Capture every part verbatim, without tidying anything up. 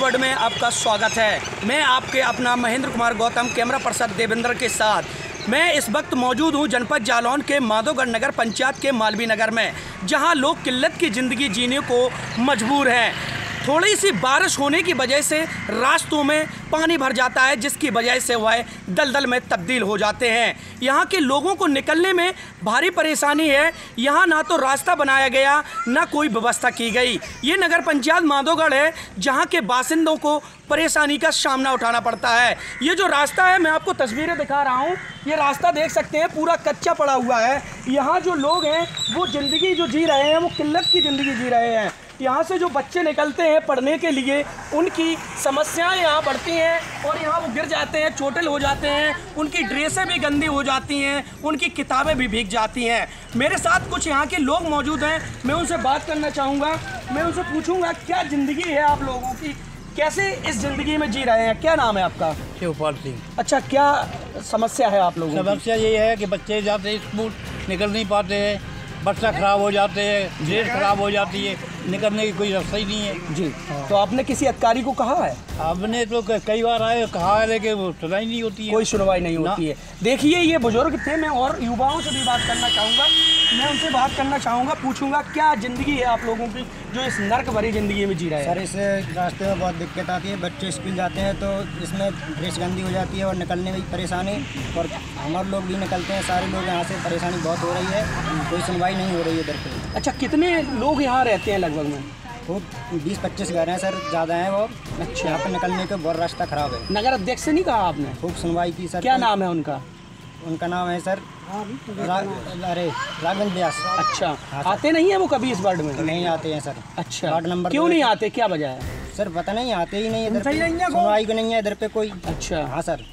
World में आपका स्वागत है। मैं आपके अपना महेंद्र कुमार गौतम, कैमरा पर्सन देवेंद्र के साथ। मैं इस वक्त मौजूद हूं जनपद जालौन के माधोगढ़ नगर पंचायत के मालवी नगर में, जहां लोग किल्लत की ज़िंदगी जीने को मजबूर हैं। थोड़ी सी बारिश होने की वजह से रास्तों में पानी भर जाता है, जिसकी वजह से वह दलदल में तब्दील हो जाते हैं। यहाँ के लोगों को निकलने में भारी परेशानी है। यहाँ ना तो रास्ता बनाया गया, ना कोई व्यवस्था की गई। ये नगर पंचायत माधोगढ़ है, जहाँ के बासिंदों को परेशानी का सामना उठाना पड़ता है। ये जो रास्ता है, मैं आपको तस्वीरें दिखा रहा हूँ। ये रास्ता देख सकते हैं, पूरा कच्चा पड़ा हुआ है। यहाँ जो लोग हैं वो ज़िंदगी जो जी रहे हैं, वो किल्लत की ज़िंदगी जी रहे हैं। यहाँ से जो बच्चे निकलते हैं पढ़ने के लिए, उनकी समस्याएं यहाँ बढ़ती हैं और यहाँ वो गिर जाते हैं, चोटिल हो जाते हैं, उनकी ड्रेसें भी गंदी हो जाती हैं, उनकी किताबें भी भीग जाती हैं। मेरे साथ कुछ यहाँ के लोग मौजूद हैं, मैं उनसे बात करना चाहूँगा। मैं उनसे पूछूँगा क्या ज़िंदगी है आप लोगों की, कैसे इस ज़िंदगी में जी रहे हैं। क्या नाम है आपका? शिवपाल सिंह। अच्छा, क्या समस्या है आप लोगों की? समस्या ये है कि बच्चे जाते हैं स्कूल, निकल नहीं पाते हैं, बच्चा खराब हो जाते हैं, ड्रेस खराब हो जाती है, निकलने की कोई रास्ता ही नहीं है। जी, तो आपने किसी अधिकारी को कहा है? आपने तो कई बार आए कहा है, लेकिन वो सुनाई नहीं होती है, कोई सुनवाई नहीं होती है। देखिए, ये बुजुर्ग थे। मैं और युवाओं से भी बात करना चाहूँगा। मैं उनसे बात करना चाहूँगा, पूछूंगा क्या ज़िंदगी है आप लोगों की जो इस नर्क भरी ज़िंदगी में जी रहे हैं। सर, इस रास्ते में बहुत दिक्कत आती है। बच्चे स्कूल जाते हैं तो इसमें ड्रेस गंदी हो जाती है और निकलने में परेशानी, और हमारे लोग भी निकलते हैं, सारे लोग यहाँ से परेशानी बहुत हो रही है, कोई सुनवाई नहीं हो रही है इधर पे। अच्छा, कितने लोग यहाँ रहते हैं लगभग में? वो बीस पच्चीस घर हैं सर, ज़्यादा हैं वो। अच्छा, यहाँ पर निकलने का बहुत रास्ता ख़राब है। नगर अध्यक्ष से नहीं कहा आपने? खूब सुनवाई की सर। क्या नाम है उनका? उनका नाम है सर रा, अरे राघवेंद्र व्यास। अच्छा, हाँ, आते नहीं है वो कभी इस वार्ड में? नहीं आते हैं सर। अच्छा, वार्ड नंबर क्यों नहीं आते, क्या वजह है? सर पता नहीं, आते ही नहीं इधर पे, सुनवाई को नहीं है इधर पे कोई। अच्छा, हाँ सर।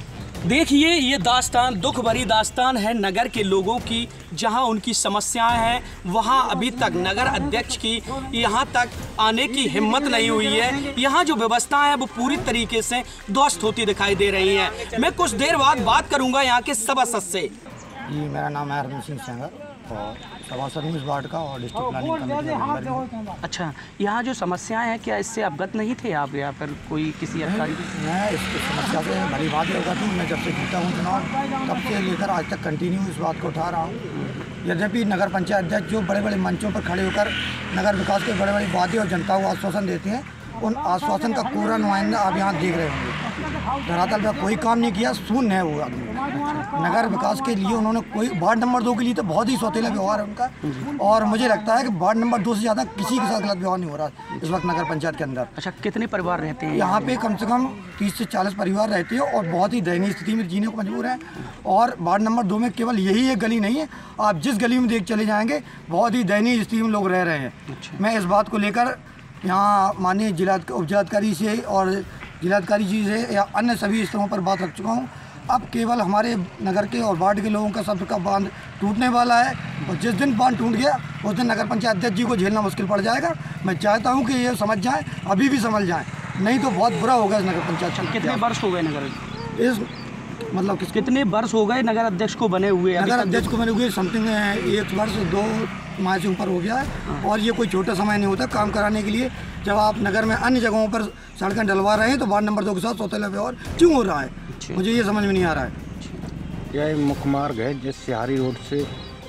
देखिए, ये दास्तान दुख भरी दास्तान है नगर के लोगों की, जहां उनकी समस्याएं हैं, वहां अभी तक नगर अध्यक्ष की यहां तक आने की हिम्मत नहीं हुई है। यहां जो व्यवस्थाएं हैं वो पूरी तरीके से ध्वस्त होती दिखाई दे रही हैं। मैं कुछ देर बाद बात करूंगा यहां के सभासद से। जी, मेरा नाम है हरदीप सिंह सेंगर और सभासद हूँ इस वार्ड का और डिस्ट्रिक्ट प्लानिंग कमेटी का मेंबर हूँ। अच्छा, यहाँ जो समस्याएं हैं, क्या इससे अवगत नहीं थे आप या फिर कोई किसी अधिकारी? मैं इसकी समस्या से भली बात होगा थी। मैं जब से जीता हूँ चुनाव, तब से लेकर आज तक कंटिन्यू इस बात को उठा रहा हूँ। यद्यपि नगर पंचायत अध्यक्ष जो बड़े बड़े मंचों पर खड़े होकर नगर विकास के बड़े बड़े वादे और जनता को आश्वासन देते हैं, उन आश्वासन का कोरा नुमाइंदा आप यहाँ देख रहे होंगे। धरातल पर कोई काम नहीं किया, शून्य है वो आदमी। नगर विकास के लिए उन्होंने कोई, वार्ड नंबर दो के लिए तो बहुत ही सौतेला व्यवहार है उनका, और मुझे लगता है कि वार्ड नंबर दो से ज़्यादा किसी के साथ गलत व्यवहार नहीं हो रहा इस वक्त नगर पंचायत के अंदर। अच्छा, कितने परिवार रहते हैं यहाँ पे? कम से कम तीस से चालीस परिवार रहते हैं और बहुत ही दयनीय स्थिति में जीने को मजबूर हैं। और वार्ड नंबर दो में केवल यही एक गली नहीं है, आप जिस गली में देख चले जाएंगे बहुत ही दयनीय स्थिति में लोग रह रहे हैं। अच्छा। मैं इस बात को लेकर यहाँ माननीय जिला उप जिलाधिकारी से और जिलाधिकारी जी से या अन्य सभी स्तरों पर बात रख चुका हूँ। अब केवल हमारे नगर के और वार्ड के लोगों का सब का बांध टूटने वाला है, और जिस दिन बांध टूट गया उस दिन नगर पंचायत अध्यक्ष जी को झेलना मुश्किल पड़ जाएगा। मैं चाहता हूँ कि ये समझ जाएं, अभी भी समझ जाएं, नहीं तो बहुत बुरा होगा इस नगर पंचायत। कितने वर्ष हो गए नगर इस मतलब किस कितने वर्ष हो गए नगर अध्यक्ष को बने हुए? नगर अध्यक्ष को बने हुए समथिंग एक वर्ष दो माह से ऊपर हो गया है, और ये कोई छोटा समय नहीं होता काम कराने के लिए। जब आप नगर में अन्य जगहों पर सड़कें डलवा रहे हैं तो वार्ड नंबर दो के साथ सौतेला व्यवहार क्यों हो रहा है, मुझे ये समझ में नहीं आ रहा है। यह मुख्य मार्ग है जिस सिहारी रोड से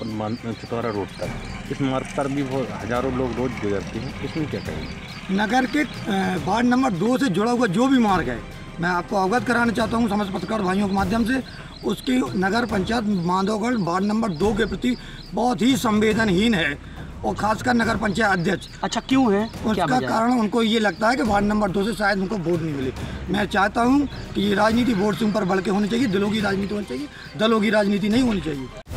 चितौरा रोड तक। इस मार्ग पर भी बहुत हजारों लोग रोज गुजरते हैं, इसमें क्या करेंगे? नगर के वार्ड नंबर दो से जुड़ा हुआ जो भी मार्ग है, मैं आपको अवगत कराना चाहता हूँ समस्त पत्रकार भाइयों के माध्यम से, उसकी नगर पंचायत माधोगढ़ वार्ड नंबर दो के प्रति बहुत ही संवेदनहीन है, और खासकर नगर पंचायत अध्यक्ष। अच्छा, क्यों है? उसका कारण उनको ये लगता है कि वार्ड नंबर दो से शायद उनको वोट नहीं मिले। मैं चाहता हूँ कि ये राजनीति वोट से ऊपर बढ़ के होनी चाहिए, दिलों की राजनीति होनी चाहिए, दलों की राजनीति नहीं होनी चाहिए।